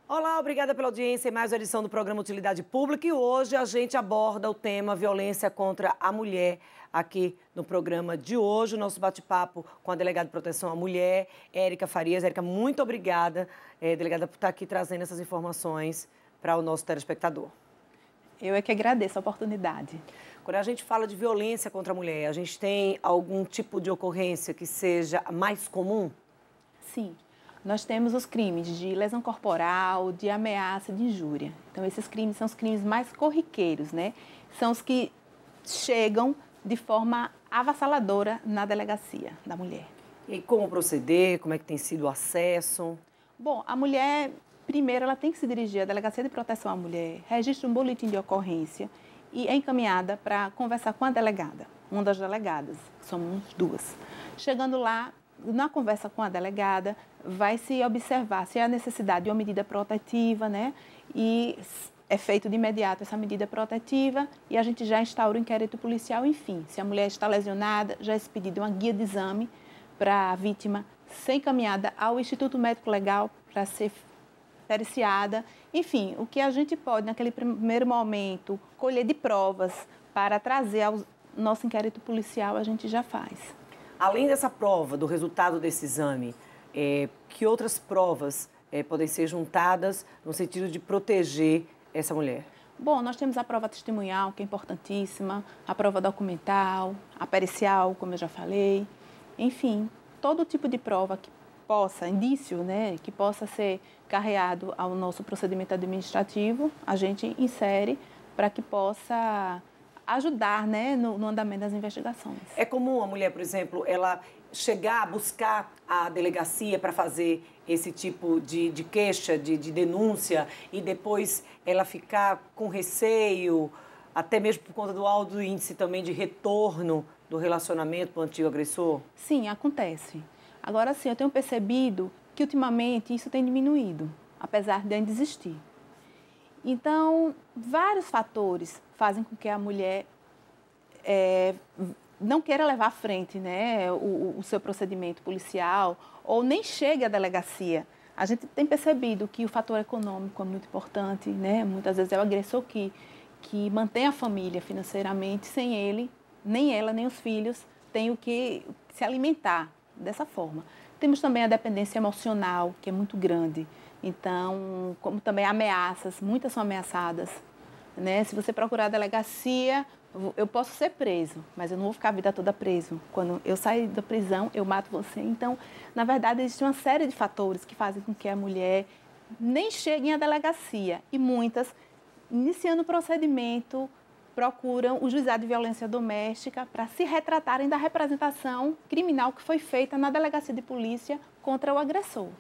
Olá, obrigada pela audiência em mais uma edição do programa Utilidade Pública e hoje a gente aborda o tema violência contra a mulher aqui no programa de hoje, o nosso bate-papo com a delegada de proteção à mulher, Érica Farias. Érica, muito obrigada, delegada, por estar aqui trazendo essas informações para o nosso telespectador. Eu é que agradeço a oportunidade. Quando a gente fala de violência contra a mulher, a gente tem algum tipo de ocorrência que seja mais comum? Sim. Nós temos os crimes de lesão corporal, de ameaça, de injúria. Então, esses crimes são os crimes mais corriqueiros, né? São os que chegam de forma avassaladora na delegacia da mulher. E como proceder? Como é que tem sido o acesso? Bom, a mulher, primeiro, ela tem que se dirigir à Delegacia de Proteção à Mulher, registra um boletim de ocorrência e é encaminhada para conversar com a delegada, uma das delegadas, somos duas. Chegando lá, na conversa com a delegada, vai se observar se há necessidade de uma medida protetiva, né? E é feito de imediato essa medida protetiva e a gente já instaura o inquérito policial, enfim. Se a mulher está lesionada, já é expedida uma guia de exame para a vítima ser encaminhada ao Instituto Médico Legal para ser periciada. Enfim, o que a gente pode, naquele primeiro momento, colher de provas para trazer ao nosso inquérito policial, a gente já faz. Além dessa prova, do resultado desse exame, que outras provas podem ser juntadas no sentido de proteger essa mulher? Bom, nós temos a prova testemunhal, que é importantíssima, a prova documental, a pericial, como eu já falei. Enfim, todo tipo de prova que possa, indício, né, que possa ser carreado ao nosso procedimento administrativo, a gente insere para que possa ajudar, né, no andamento das investigações. É comum a mulher, por exemplo, ela chegar a buscar a delegacia para fazer esse tipo de queixa, de denúncia, e depois ela ficar com receio, até mesmo por conta do alto índice também de retorno do relacionamento com o antigo agressor? Sim, acontece. Agora sim, eu tenho percebido que ultimamente isso tem diminuído, apesar de ainda existir. Então, vários fatores fazem com que a mulher não queira levar à frente, né, o seu procedimento policial ou nem chegue à delegacia. A gente tem percebido que o fator econômico é muito importante, né? Muitas vezes é o agressor que mantém a família financeiramente. Sem ele, nem ela, nem os filhos têm o que se alimentar dessa forma. Temos também a dependência emocional, que é muito grande. Então, como também ameaças, muitas são ameaçadas, né? Se você procurar a delegacia, eu posso ser preso, mas eu não vou ficar a vida toda preso. Quando eu sair da prisão, eu mato você. Então, na verdade, existe uma série de fatores que fazem com que a mulher nem chegue à delegacia. E muitas, iniciando o procedimento, procuram o juizado de violência doméstica para se retratarem da representação criminal que foi feita na delegacia de polícia contra o agressor.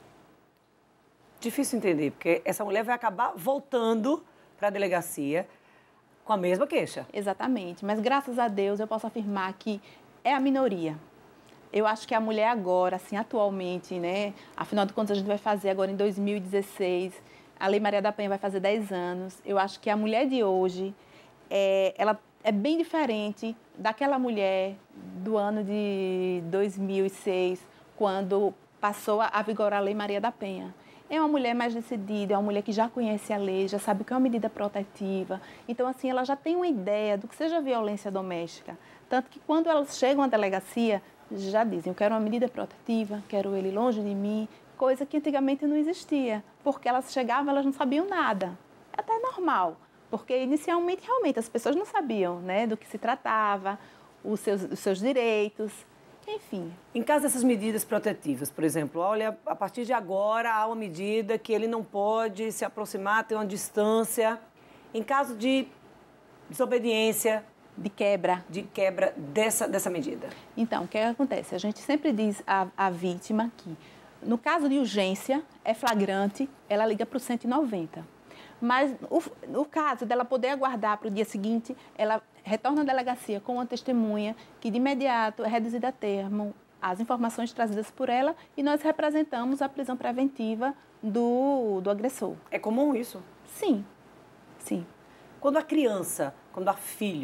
Difícil entender, porque essa mulher vai acabar voltando para a delegacia com a mesma queixa. Exatamente, mas graças a Deus eu posso afirmar que é a minoria. Eu acho que a mulher agora, assim, atualmente, né, afinal de contas a gente vai fazer agora em 2016, a Lei Maria da Penha vai fazer 10 anos, eu acho que a mulher de hoje, ela é bem diferente daquela mulher do ano de 2006, quando passou a vigorar a Lei Maria da Penha. É uma mulher mais decidida, é uma mulher que já conhece a lei, já sabe o que é uma medida protetiva. Então, assim, ela já tem uma ideia do que seja violência doméstica. Tanto que quando elas chegam à delegacia, já dizem, eu quero uma medida protetiva, quero ele longe de mim, coisa que antigamente não existia. Porque elas chegavam, elas não sabiam nada. É até normal, porque inicialmente, realmente, as pessoas não sabiam, né, do que se tratava, os seus direitos. Enfim. Em caso dessas medidas protetivas, por exemplo, olha, a partir de agora há uma medida que ele não pode se aproximar, ter uma distância. Em caso de desobediência, de quebra dessa medida. Então, o que acontece? A gente sempre diz à vítima que, no caso de urgência, é flagrante, ela liga para o 190. Mas o caso dela poder aguardar para o dia seguinte, ela retorna à delegacia com uma testemunha que de imediato é reduzida a termo as informações trazidas por ela e nós representamos a prisão preventiva do agressor. É comum isso? Sim, sim. Quando a criança, quando há filho,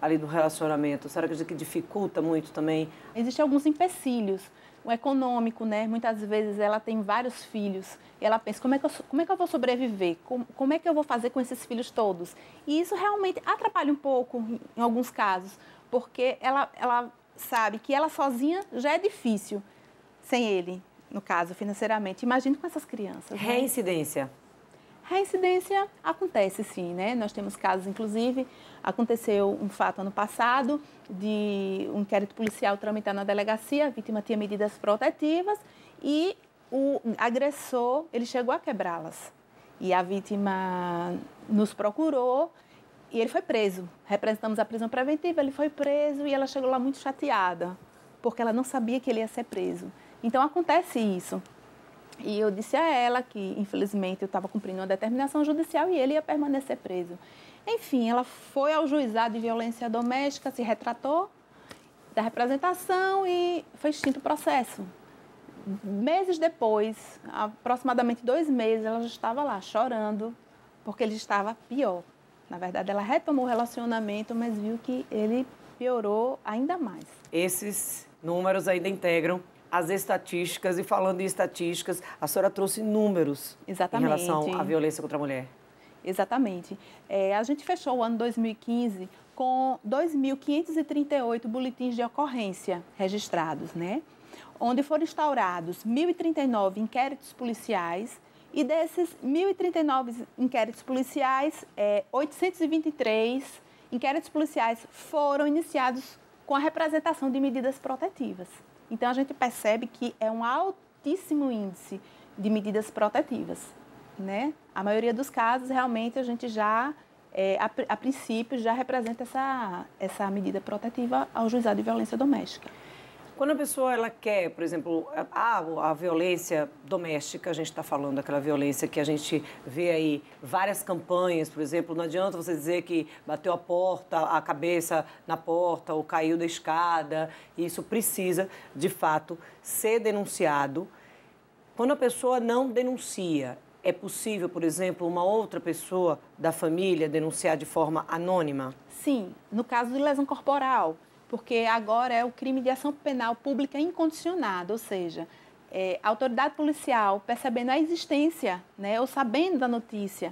ali do relacionamento? Será que dificulta muito também? Existem alguns empecilhos. O econômico, né? Muitas vezes ela tem vários filhos e ela pensa, como é que eu vou sobreviver? Como é que eu vou fazer com esses filhos todos? E isso realmente atrapalha um pouco, em alguns casos, porque ela sabe que ela sozinha já é difícil, sem ele, no caso, financeiramente. Imagine com essas crianças. Né? Reincidência. Reincidência acontece sim, né? Nós temos casos, inclusive, aconteceu um fato ano passado de um inquérito policial tramitar na delegacia, a vítima tinha medidas protetivas e o agressor, ele chegou a quebrá-las. E a vítima nos procurou e ele foi preso. Representamos a prisão preventiva, ele foi preso e ela chegou lá muito chateada, porque ela não sabia que ele ia ser preso. Então, acontece isso. E eu disse a ela que, infelizmente, eu estava cumprindo uma determinação judicial e ele ia permanecer preso. Enfim, ela foi ao juizado de violência doméstica, se retratou da representação e foi extinto o processo. Meses depois, aproximadamente 2 meses, ela já estava lá chorando, porque ele estava pior. Na verdade, ela retomou o relacionamento, mas viu que ele piorou ainda mais. Esses números ainda integram as estatísticas, e falando em estatísticas, a senhora trouxe números Exatamente. Em relação à violência contra a mulher. Exatamente. A gente fechou o ano 2015 com 2.538 boletins de ocorrência registrados, né? Onde foram instaurados 1.039 inquéritos policiais e desses 1.039 inquéritos policiais, 823 inquéritos policiais foram iniciados com a representação de medidas protetivas. Então, a gente percebe que é um altíssimo índice de medidas protetivas, né? A maioria dos casos, realmente, a gente já, a princípio, já representa essa medida protetiva ao juizado de violência doméstica. Quando a pessoa ela quer, por exemplo, a violência doméstica, a gente está falando daquela violência que a gente vê aí várias campanhas, por exemplo, não adianta você dizer que bateu a cabeça na porta ou caiu da escada, isso precisa, de fato, ser denunciado. Quando a pessoa não denuncia, é possível, por exemplo, uma outra pessoa da família denunciar de forma anônima? Sim, no caso de lesão corporal, porque agora é o crime de ação penal pública incondicionada, ou seja, a autoridade policial percebendo a existência, né, ou sabendo da notícia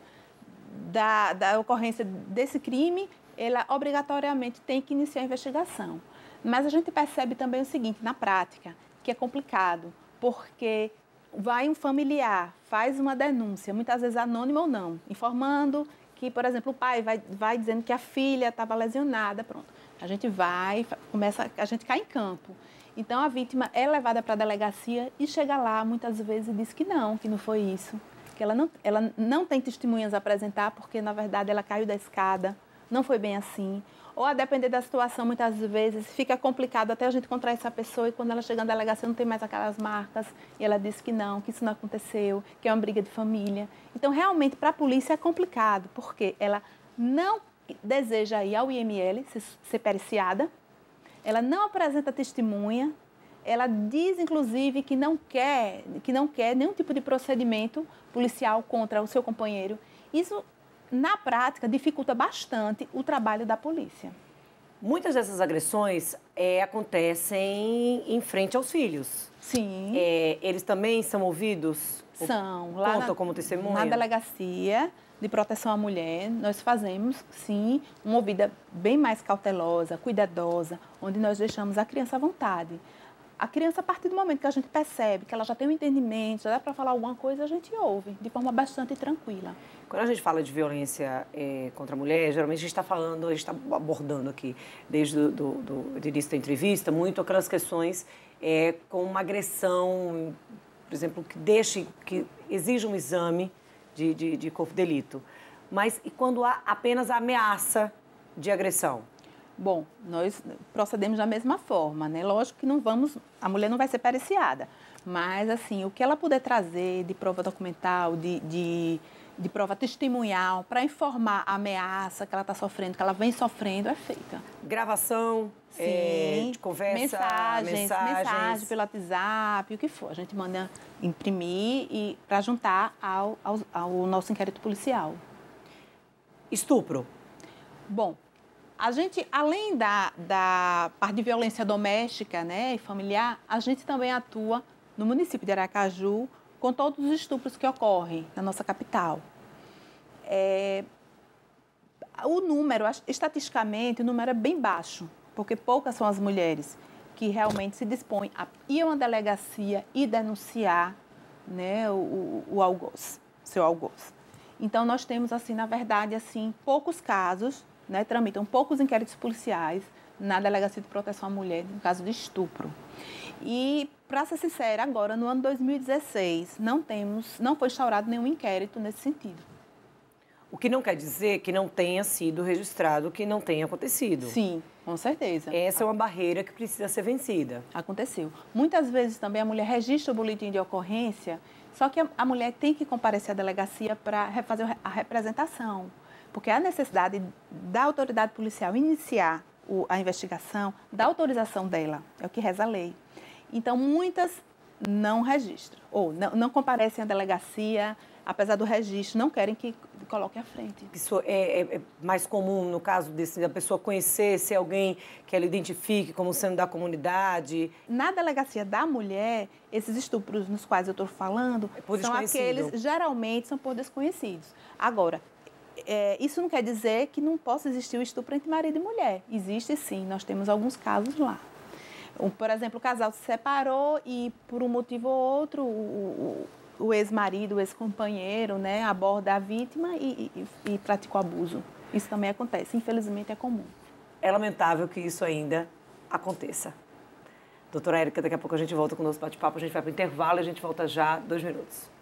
da ocorrência desse crime, ela obrigatoriamente tem que iniciar a investigação. Mas a gente percebe também o seguinte, na prática, que é complicado, porque vai um familiar, faz uma denúncia, muitas vezes anônima ou não, informando que, por exemplo, o pai vai dizendo que a filha estava lesionada, pronto. A gente a gente cai em campo. Então, a vítima é levada para a delegacia e chega lá, muitas vezes, e diz que não foi isso. Que ela não tem testemunhas a apresentar, porque, na verdade, ela caiu da escada, não foi bem assim. Ou, a depender da situação, muitas vezes, fica complicado até a gente encontrar essa pessoa e, quando ela chega na delegacia, não tem mais aquelas marcas. E ela diz que isso não aconteceu, que é uma briga de família. Então, realmente, para a polícia é complicado, porque ela não deseja ir ao IML, ser periciada, ela não apresenta testemunha, ela diz, inclusive, que não quer nenhum tipo de procedimento policial contra o seu companheiro. Isso, na prática, dificulta bastante o trabalho da polícia. Muitas dessas agressões acontecem em frente aos filhos. Sim. Eles também são ouvidos? São. Contam como testemunha? Na delegacia de proteção à mulher, nós fazemos, sim, uma ouvida bem mais cautelosa, cuidadosa, onde nós deixamos a criança à vontade. A criança, a partir do momento que a gente percebe que ela já tem um entendimento, já dá para falar alguma coisa, a gente ouve de forma bastante tranquila. Quando a gente fala de violência contra a mulher, geralmente a gente está abordando aqui, desde o início da entrevista, muito aquelas questões com uma agressão, por exemplo, que exige um exame de corpo de delito. Mas e quando há apenas a ameaça de agressão? Bom, nós procedemos da mesma forma, né? Lógico que a mulher não vai ser periciada, mas assim, o que ela puder trazer de prova documental, de prova testemunhal, para informar a ameaça que ela está sofrendo, que ela vem sofrendo, é feita. Gravação, de conversa, mensagens pelo WhatsApp, o que for. A gente manda imprimir e para juntar ao nosso inquérito policial. Estupro. Bom, A gente, além da parte de violência doméstica, né, e familiar, a gente também atua no município de Aracaju com todos os estupros que ocorrem na nossa capital. O número, estatisticamente, o número é bem baixo, porque poucas são as mulheres que realmente se dispõem a ir a uma delegacia e denunciar, né, o algoz, seu algoz. Então, nós temos, assim, na verdade, assim, poucos casos, né, tramitam poucos inquéritos policiais na Delegacia de Proteção à Mulher, no caso de estupro. E, para ser sincera, agora, no ano 2016, não foi instaurado nenhum inquérito nesse sentido. O que não quer dizer que não tenha sido registrado, que não tenha acontecido. Sim, com certeza. Essa é uma barreira que precisa ser vencida. Aconteceu. Muitas vezes também a mulher registra o boletim de ocorrência, só que a mulher tem que comparecer à delegacia para fazer a representação, porque há necessidade da autoridade policial iniciar a investigação, da autorização dela, é o que reza a lei. Então, muitas não registram, ou não comparecem à delegacia, apesar do registro, não querem que coloque à frente. Isso é mais comum no caso da pessoa conhecer, ser alguém que ela identifique como sendo da comunidade? Na delegacia da mulher, esses estupros nos quais eu estou falando, são aqueles, geralmente, são por desconhecidos. Agora, isso não quer dizer que não possa existir o estupro entre marido e mulher. Existe sim, nós temos alguns casos lá. Por exemplo, o casal se separou e, por um motivo ou outro, o ex-marido, o ex-companheiro, né, aborda a vítima e pratica o abuso. Isso também acontece, infelizmente é comum. É lamentável que isso ainda aconteça. Doutora Érica, daqui a pouco a gente volta com o nosso bate-papo, a gente vai para o intervalo e a gente volta já, 2 minutos.